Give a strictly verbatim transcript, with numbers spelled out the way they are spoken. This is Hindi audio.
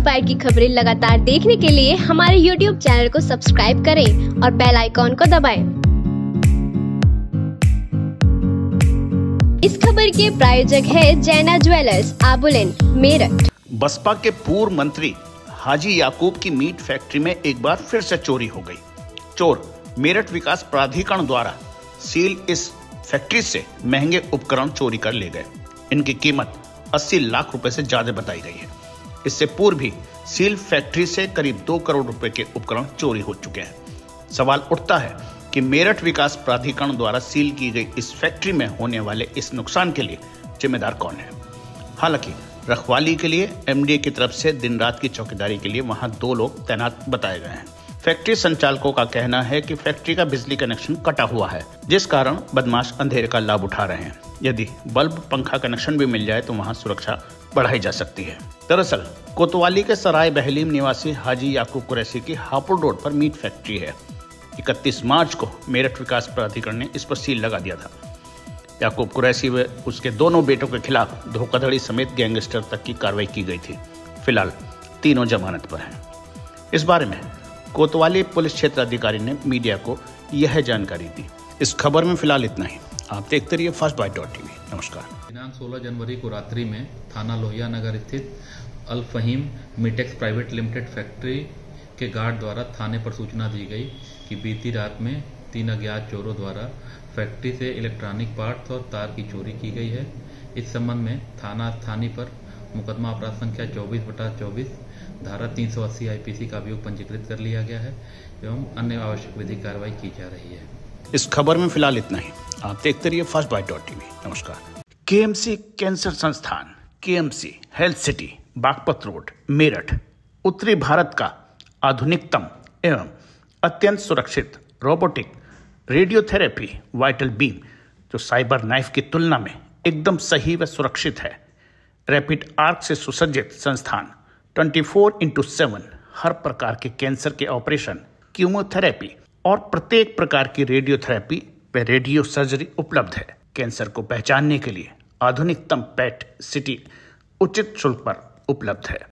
इंस्पायर की खबरें लगातार देखने के लिए हमारे यूट्यूब चैनल को सब्सक्राइब करें और बेल आइकॉन को दबाएं। इस खबर के प्रायोजक है जैना ज्वेलर्स, आबुलेन, मेरठ। बसपा के पूर्व मंत्री हाजी याकूब की मीट फैक्ट्री में एक बार फिर से चोरी हो गई। चोर मेरठ विकास प्राधिकरण द्वारा सील इस फैक्ट्री से महंगे उपकरण चोरी कर ले गए। इनकी कीमत अस्सी लाख रुपए से ज्यादा बताई गई है। इससे पूर्व भी सील फैक्ट्री से करीब दो करोड़ रुपए के उपकरण चोरी हो चुके हैं। सवाल उठता है कि मेरठ विकास प्राधिकरण द्वारा सील की गई इस फैक्ट्री में होने वाले इस नुकसान के लिए जिम्मेदार कौन है। हालांकि रखवाली के लिए एमडीए की तरफ से दिन रात की चौकीदारी के लिए वहां दो लोग तैनात बताए गए हैं। फैक्ट्री संचालकों का कहना है कि फैक्ट्री का बिजली कनेक्शन कटा हुआ है, जिस कारण बदमाश अंधेरे का लाभ उठा रहे हैं। यदि बल्ब पंखा कनेक्शन भी मिल जाए तो वहां सुरक्षा बढ़ाई जा सकती है। दरअसल कोतवाली के सराय बहलीम निवासी हाजी याकूब कुरैशी की हापुड़ रोड पर मीट फैक्ट्री है। इकतीस मार्च को मेरठ विकास प्राधिकरण ने इस पर सील लगा दिया था। याकूब कुरैशी व उसके दोनों बेटों के खिलाफ धोखाधड़ी समेत गैंगस्टर तक की कार्रवाई की गई थी। फिलहाल तीनों जमानत पर हैं। इस बारे में कोतवाली पुलिस क्षेत्र अधिकारी ने मीडिया को यह जानकारी दी। इस खबर में फिलहाल इतना ही। आप देखते रहिए फर्स्ट बाइट डॉट टीवी। नमस्कार। दिनांक सोलह जनवरी को रात्रि में थाना लोहिया नगर स्थित Al Faheem Meatex private limited factory के गार्ड द्वारा थाने पर सूचना दी गई कि बीती रात में तीन अज्ञात चोरों द्वारा फैक्ट्री से इलेक्ट्रॉनिक पार्ट्स और तार की चोरी की गई है। इस संबंध में थाना स्थानीय पर मुकदमा अपराध संख्या चौबीस बटा चौबीस धारा तीन सौ अस्सी आईपीसी का अभियोग पंजीकृत कर लिया गया है एवं अन्य आवश्यक विधिक कार्रवाई की जा रही है। इस खबर में फिलहाल इतना ही। आप देखते रहिए फर्स्ट बाइट डॉट टीवी। नमस्कार। केएमसी कैंसर संस्थान, KMC health city, Baghpat road, Meerut, उत्तरी भारत का आधुनिकतम एवं अत्यंत सुरक्षित रोबोटिक रेडियोथेरेपी वाइटल बीम, जो साइबर नाइफ की तुलना में एकदम सही व सुरक्षित है। रैपिड आर्क से सुसज्जित संस्थान चौबीस इंटू सेवन हर प्रकार के कैंसर के ऑपरेशन, कीमोथेरेपी और प्रत्येक प्रकार की रेडियोथेरेपी व रेडियो सर्जरी उपलब्ध है। कैंसर को पहचानने के लिए आधुनिकतम पेट सिटी उचित शुल्क पर उपलब्ध है।